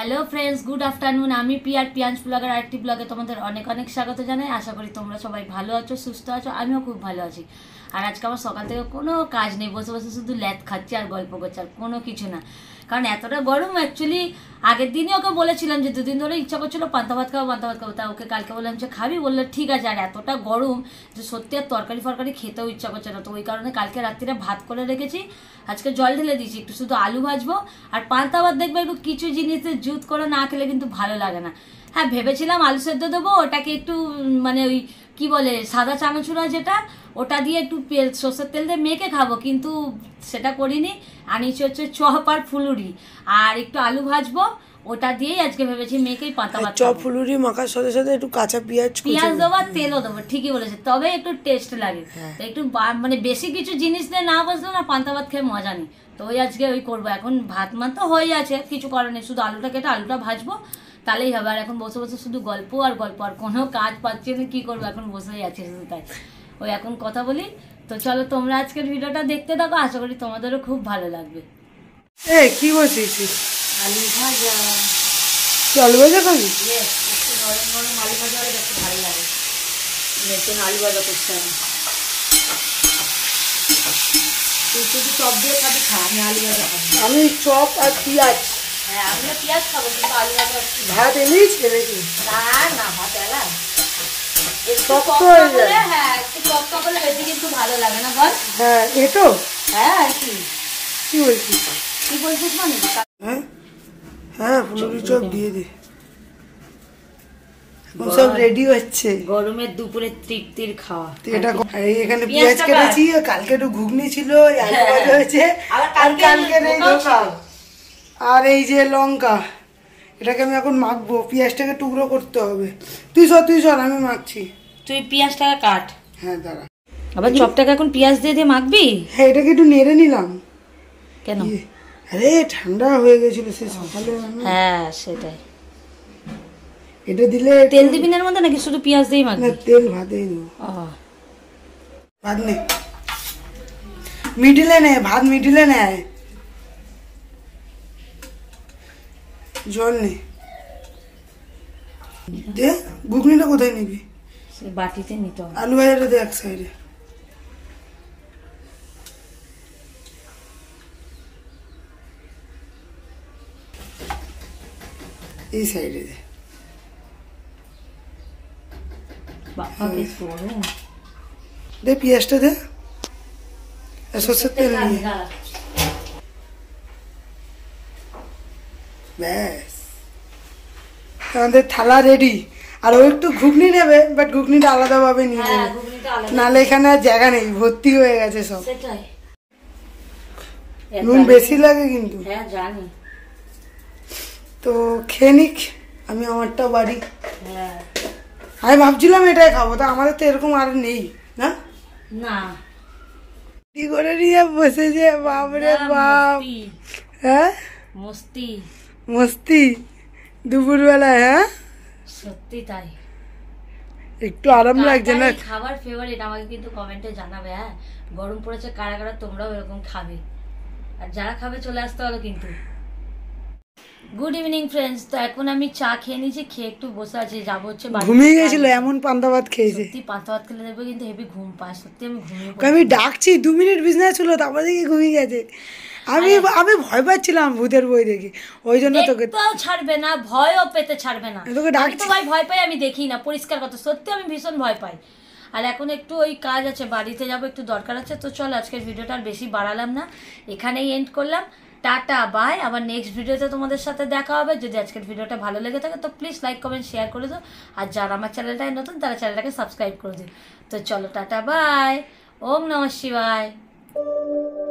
Hello friends, good afternoon. আমি পিয়ার পিয়াঞ্চ ব্লগার আরেকটি ব্লগে তোমাদের অনেক অনেক স্বাগত জানাই। আশা করি তোমরা সবাই ভালো আছো, সুস্থ আছো। আমিও খুব ভালো আছি। আর আজকে আমার সকাল থেকে কোনো কাজ নেই, বসে বসে শুধু ল্যাদ খাচ্ছি আর গল্প করছি, আর কোনো কিছু না। কারণ এতটা গরম, অ্যাকচুয়ালি আগের দিনই ওকে বলেছিলাম যে দুদিন ধরে ইচ্ছা করছিল পান্তা ভাত খাবো পান্তা ভাত খাবো, তা ওকে কালকে বললাম যে খাবি, বললো ঠিক আছে। আর এতটা গরম যে সত্যি আর তরকারি ফরকারি খেতেও ইচ্ছা করছে না, তো ওই কারণে কালকে রাত্রিরে ভাত করে রেখেছি, আজকে জল ঢেলে দিয়েছি, একটু শুধু আলু ভাজবো। আর পান্তা ভাত দেখবে একটু কিছু জিনিসের জুত করে না খেলে কিন্তু ভালো লাগে না। হ্যাঁ, ভেবেছিলাম আলু সেদ্ধ দেবো, ওটাকে একটু মানে ওই কি বলে সাদা চানাচুরা যেটা, ওটা দিয়ে একটু সর্ষের তেল দিয়ে মেখে খাবো, কিন্তু সেটা করিনি। আনিছি হচ্ছে চপ আর ফুলুরি, আর একটু আলু ভাজবো, ওটা দিয়েই আজকে ভেবেছি মেখেই পান্তা ভাত। চপ ফুলুরি মাখার সাথে সাথে একটু কাঁচা পেঁয়াজ দেবো আর তেলও দেবো, ঠিকই বলেছে, তবে একটু টেস্ট লাগে। একটু মানে বেশি কিছু জিনিস দিয়ে না বসলেও না পান্তা ভাত খেয়ে মজা নেই, তো ওই আজকে ওই করবো। এখন ভাত মান তো হয়ে আছে, কিছু করার নেই, শুধু আলুটা কেটে আলুটা ভাজবো, তাহলেই হবে। আর এখন বসে বসে শুধু গল্প আর গল্প, আর কোনো কাজ পাচ্ছি না, কি করবো, এখন বসেই আছি শুধু তাই। ওই এখন কথা বলি। তো চলো তোমরা আজকের ভিডিওটা দেখতে থাকো, আশা করি তোমাদেরও খুব ভালো লাগবে। কি বলছিস? আলু ভাজা। আলু ভাজা খাবি? একটু নরম নরম আলু ভাজা হলে দেখতে ভালো লাগে। নতুন আলু ভাজা করতে হবে। তুই শুধু চপ দিয়ে খাবি, খা, আমি আলু ভাজা খাবো। আমি চপ আর পেঁয়াজ। হ্যাঁ, আমিও পেঁয়াজ খাবো, কিন্তু আলু ভাজা। ভাত এনেছি নাকি? না না, ভাত এলা শক্ত হয়ে যায়। হ্যাঁ, একটু চপ হলে বেশি কিন্তু ভালো লাগে না, বল? হ্যাঁ, এটো হ্যাঁ, কি বলছিস? কি বলছিস মানে? হ্যাঁ হ্যাঁ, ফুলুরি চপ দিয়ে দে। সব রেডি হচ্ছে গরমের দুপুরে তৃপ্তির খাওয়া। এটা এখানে পেঁয়াজ কেটেছি, কালকে একটু ঘুগনি ছিল, আলু ভাজা হয়েছে, আর কালকে এই ধোসা, আর এই যে লঙ্কা, এটাকে আমি এখন মাখবো। পেঁয়াজটাকে টুকরো করতে হবে। তুই সর আমি মাখছি। তুই পেঁয়াজটাকে কাট। হ্যাঁ দাঁড়া, আবার চপটাকে এখন পেঁয়াজ দিয়ে দিয়ে মাখবি? হ্যাঁ, এটাকে একটু নেড়ে নিলাম। কেন? আরে ঠান্ডা হয়ে গেছিল সে সকালে। হ্যাঁ সেটাই। এটা দিলে তেল দিবি না এর মধ্যে, নাকি শুধু পেঁয়াজ দিয়েই মাখবি? না, তেল ভাতেই দেবো। ভাত নে, মিডিলে নে, ভাত মিডিলে নেয়। জল নে, দে। ঘুগনিটা কোথায় নিবি? বাটিতে নিতে হবে। আলু ভাজাটা দে এক সাইডে। এই সাইডে দে। দে পেঁয়াজটা দে, সর্ষের তেল নিয়ে। ব্যাস, আমাদের থালা রেডি। আর ও একটু ঘুগনি নেবে, বাট ঘুগনিটা আলাদা ভাবে নিয়ে নেবে, নাহলে এখানে আর জায়গা নেই, ভর্তি হয়ে গেছে সব। নুন বেশি লাগে কিন্তু। হ্যাঁ জানি। তো খেয়ে নিক, আমি আমারটা বাড়ি। আমি ভাবছিলাম এটাই খাবো, তা আমাদের তো এরকম আর নেই না। না, কি করে নিয়ে বসেছে, বাপরে বাপ। হ্যাঁ, মস্তি মস্তি দুপুরবেলায়। হ্যাঁ সত্যি তাই। একটু আরাম লাগছে না? খাবার ফেভারিট আমাকে কিন্তু কমেন্টে জানাবে। হ্যাঁ, গরম পড়েছে, কারা কারা তোমরাও এরকম খাবে, আর যারা খাবে চলে আসতে হলো কিন্তু। Good evening friends. তো এখন আমি চা খেয়ে নিয়েছি, খেয়ে একটু বসে আছি, যাবো হচ্ছে। ঘুমিয়ে গেছিল, এমন পান্তা ভাত খেয়েছে। সত্যি পান্তা ভাত খেলে দেখবে কিন্তু হেভি ঘুম পায়, সত্যি আমি ঘুমিয়ে পড়ি। আমি ডাকছি 2 মিনিট বিছনায় ছিল, তারপর দেখি ঘুমিয়ে গেছে। আমি ভয় পাচ্ছিলাম ভূতের বই দেখি, ওই জন্য তোকে ছাড়বে না, ভয়ও পেতে ছাড়বে না। তোকে ডাকছি। তো ভাই ভয় পাই, আমি দেখি না, পরিষ্কার কথা, সত্যি আমি ভীষণ ভয় পাই। আর এখন একটু ওই কাজ আছে, বাড়িতে যাবো, একটু দরকার আছে। তো চলো আজকের ভিডিওটা আর বেশি বাড়ালাম না, এখানেই এন্ড করলাম। টাটা বাই, আবার নেক্সট ভিডিওতে তোমাদের সাথে দেখা হবে। যদি আজকের ভিডিওটা ভালো লেগে থাকে তো প্লিজ লাইক কমেন্ট শেয়ার করে দাও, আর যারা আমার চ্যানেলটায় নতুন তারা চ্যানেলটাকে সাবস্ক্রাইব করে দিও। তো চলো টাটা বাই, ওম নমঃ শিবায়।